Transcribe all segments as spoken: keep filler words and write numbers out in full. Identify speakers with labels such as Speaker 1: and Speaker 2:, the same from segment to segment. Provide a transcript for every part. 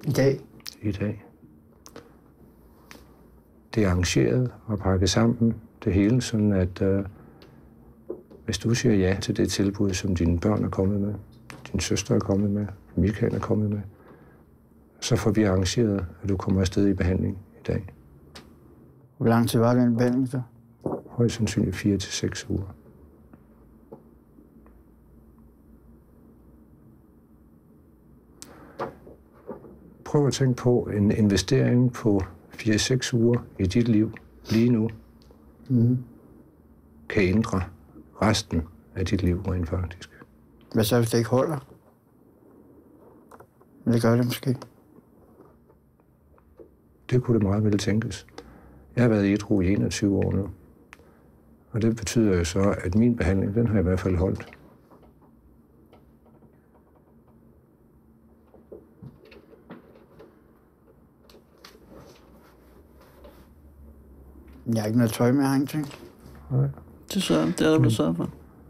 Speaker 1: I dag?
Speaker 2: I dag. Det er arrangeret og pakket sammen, det hele, sådan at øh, hvis du siger ja til det tilbud, som dine børn er kommet med, din søster er kommet med, Michael er kommet med, så får vi arrangeret, at du kommer afsted i behandling i dag.
Speaker 1: Hvor lang tid var den behandling så?
Speaker 2: Højst sandsynligt fire til seks uger. Prøv at tænke på en investering på fire til seks uger i dit liv lige nu,
Speaker 1: mm.
Speaker 2: kan ændre resten af dit liv rent faktisk.
Speaker 1: Hvad så, hvis det ikke holder? Men det gør det måske.
Speaker 2: Det kunne det meget vel tænkes. Jeg har været ædru i enogtyve år nu. Og det betyder jo så, at min behandling, den har jeg i hvert fald holdt.
Speaker 1: Jeg har ikke noget tøj med, har ingenting.
Speaker 2: Nej.
Speaker 3: Det, så, det er der blevet sørget for.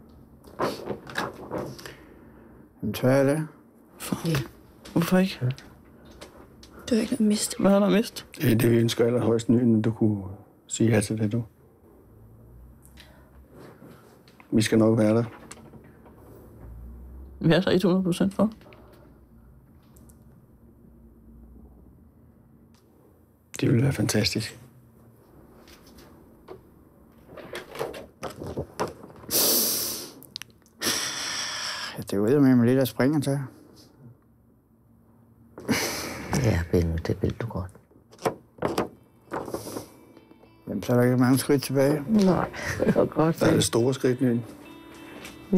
Speaker 1: Jamen, tør jeg det?
Speaker 3: For. Ja. Hvorfor ikke? Ja.
Speaker 4: Du har ikke noget mist.
Speaker 3: Hvad har du mist?
Speaker 5: Det er det, vi ønsker allerhøjst ny, at du kunne sige ja til det, du. Vi skal nok være der.
Speaker 3: Vi er så hundrede procent for.
Speaker 5: Det ville være fantastisk.
Speaker 1: Det er jo med mig lidt at springe til.
Speaker 6: Ja, Benno, det vil du godt.
Speaker 1: Jamen, så er der ikke mange skridt tilbage.
Speaker 6: Nej, det var godt.
Speaker 5: Der er det store skridt, Nyn.
Speaker 6: Ja.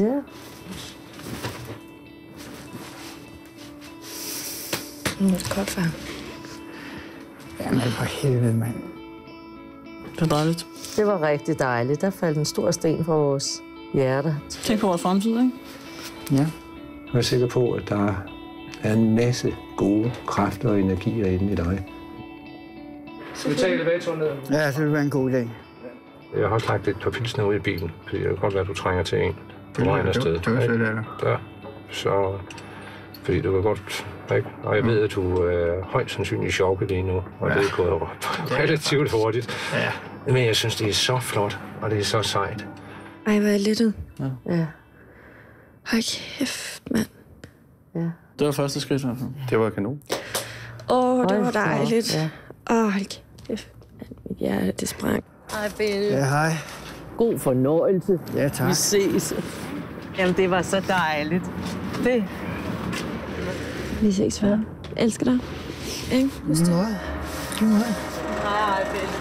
Speaker 4: Det er godt, far.
Speaker 1: Jamen, for helvede, mand.
Speaker 3: Det var dejligt.
Speaker 6: Det var rigtig dejligt. Der faldt en stor sten fra vores hjerter.
Speaker 3: Tænk på vores fremtid, ikke?
Speaker 1: Ja.
Speaker 2: Jeg er sikker på, at der er en masse gode kræfter og energier inde i dig. Skal vi tage elevatoren ned?
Speaker 1: Ja, det vil være en god dag.
Speaker 2: Jeg har også lagt et par pilsner ud i bilen, fordi det kan godt være, at du trænger til en på vejen afsted.
Speaker 1: Det var fedt, eller?
Speaker 2: Ja, så... Fordi du kan godt... Ikke? Og jeg ved, at du er højst sandsynligt i chokket lige nu, og ja. Det er gået relativt hurtigt.
Speaker 1: Ja.
Speaker 2: Men jeg synes, det er så flot, og det er så sejt.
Speaker 4: Ej, hvor er jeg lettet.
Speaker 3: Ja.
Speaker 6: Ja.
Speaker 4: Hold kæft, mand.
Speaker 6: Ja.
Speaker 3: Det var første skridt i hvert fald.
Speaker 5: Det var kanon.
Speaker 4: Åh, oh, det var dejligt.
Speaker 6: Ja.
Speaker 4: Åh, oh, hold kæft. Mit hjerte, det sprang.
Speaker 6: Hej, Benny.
Speaker 1: Ja, hej.
Speaker 6: God fornøjelse.
Speaker 1: Ja, tak.
Speaker 6: Vi ses. Jamen, det var så dejligt. Det.
Speaker 4: Vi ses, far. Jeg elsker dig. Ikke?
Speaker 1: Husk det. Nej. Nej.
Speaker 6: Hej, Benny.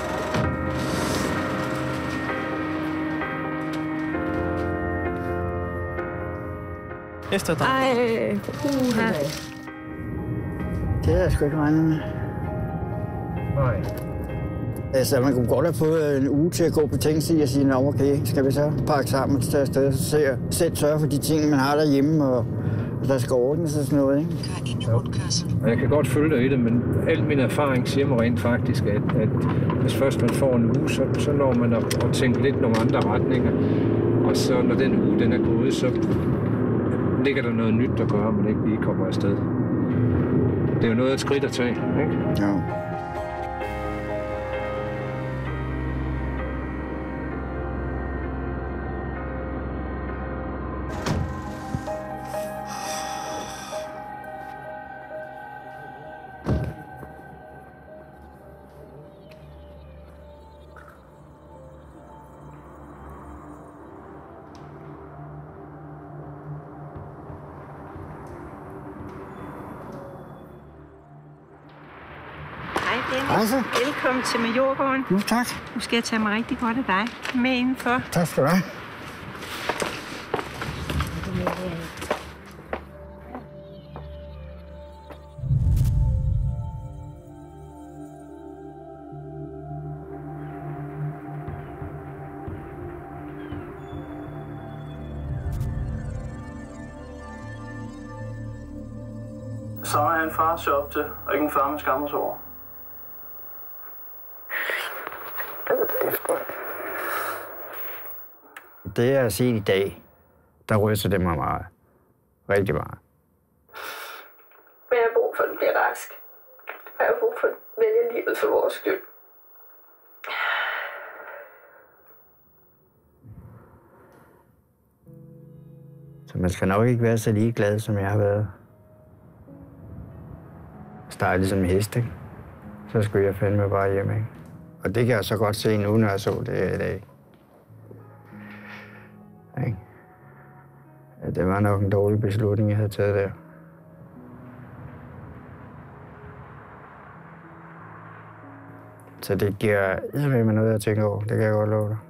Speaker 3: Efter dig.
Speaker 4: Ej, uha.
Speaker 1: Det er jeg sgu ikke regnet med.
Speaker 2: Nej.
Speaker 1: Altså, man kunne godt have fået en uge til at gå på tingene og sige, nå, okay, skal vi så pakke sammen og tage afsted, så ser, selv sørge for de ting, man har derhjemme, og, og der skal ordnes og sådan noget, ikke?
Speaker 2: Ja. Jeg kan godt følge dig i det, men al min erfaring siger mig rent faktisk, at, at hvis først man får en uge, så, så når man at, at tænke lidt nogle andre retninger. Og så når den uge den er gået, så ligger der noget nyt, der gør, at man ikke lige kommer afsted. Det er jo noget af et skridt at tage, ikke?
Speaker 1: Ja. Hej så.
Speaker 7: Velkommen til Majorgården.
Speaker 1: Jo, tak.
Speaker 7: Nu skal jeg tage mig rigtig godt af dig med indenfor.
Speaker 1: Tak skal du have.
Speaker 8: Så er jeg en far til op til, og ikke en far, man skammer sig over.
Speaker 1: Det, jeg har set i dag, der ryster det mig meget. Rigtig meget.
Speaker 4: Men jeg har brug for, at du bliver rask.
Speaker 9: har jeg brug for at vælge livet for vores skyld.
Speaker 1: Så man skal nok ikke være så ligeglad, som jeg har været. Starte ligesom en hest, ikke? Så skulle jeg fandme bare hjem, ikke? Og det kan jeg så godt se nu, når jeg så det i dag. Ikke? Ja, det var nok en dårlig beslutning, jeg havde taget der. Så det giver eddermame noget at tænke over, det kan jeg godt love dig.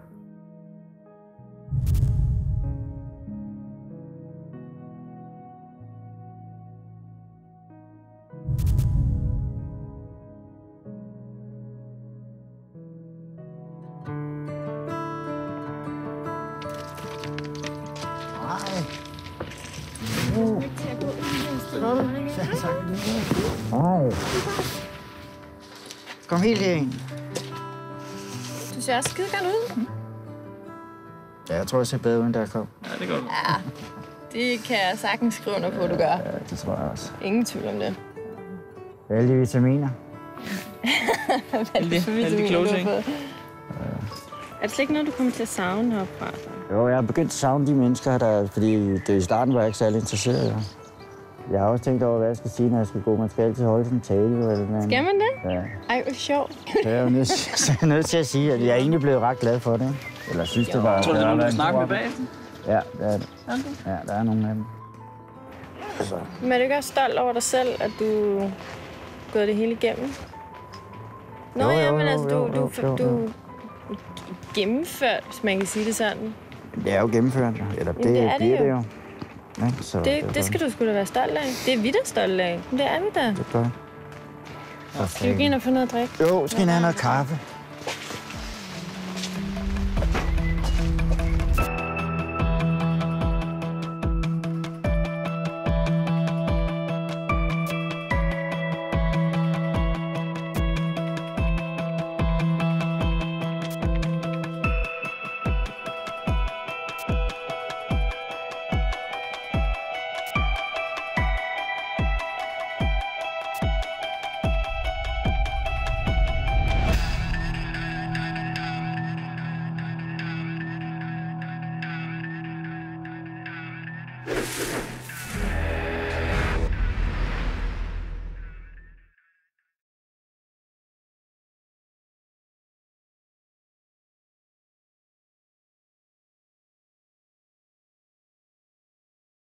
Speaker 1: Hej. Kom helt herind.
Speaker 4: Du ser også skide godt ud.
Speaker 1: Ja, jeg tror, jeg ser bedre ud, end da jeg kom.
Speaker 3: Ja, det gør du.
Speaker 4: Ja, det kan jeg sagtens skrive under på, du gør.
Speaker 1: Ja, det tror jeg også.
Speaker 4: Ingen tvivl om det.
Speaker 1: Alle de vitaminer.
Speaker 4: Alle de
Speaker 3: alle de kloge ting.
Speaker 4: Er det slet ikke noget, du kommer til at savne herfra?
Speaker 1: Jo, jeg har begyndt at savne de mennesker, der, fordi det, i starten var jeg ikke særlig interesseret. Ja. Jeg har også tænkt over, hvad jeg skal sige, når jeg skal gå. Man skal altid holde sådan en tale. Eller noget.
Speaker 4: Skal man det?
Speaker 1: Ja.
Speaker 4: Ej, hvor sjovt.
Speaker 1: Så jeg er jo nødt, så er jeg nødt til at sige, at jeg er egentlig blevet ret glad for det. Eller synes, jo. det var...
Speaker 3: Jeg tror, det er nogen, du vil snakke med bagefter?
Speaker 1: Ja, det er det.
Speaker 3: Okay.
Speaker 1: Ja, der er nogle af dem. Så.
Speaker 4: Men er du ikke også stolt over dig selv, at du er gået det hele igennem? Nå
Speaker 1: jo,
Speaker 4: ja,
Speaker 1: jo,
Speaker 4: men altså, du,
Speaker 1: jo,
Speaker 4: du,
Speaker 1: jo, jo,
Speaker 4: du,
Speaker 1: jo.
Speaker 4: du gennemført, hvis man kan sige det sådan.
Speaker 1: Det er jo gennemført, eller det,
Speaker 4: det er det
Speaker 1: bliver
Speaker 4: jo.
Speaker 1: det jo. Ja, så
Speaker 4: Det, det skal du sgu da være stolt af. Det er vi da stolte af. Det er vi da.
Speaker 1: Det gør jeg.
Speaker 4: Skal vi gå ind og få noget at drikke?
Speaker 1: Jo, skal I have noget kaffe?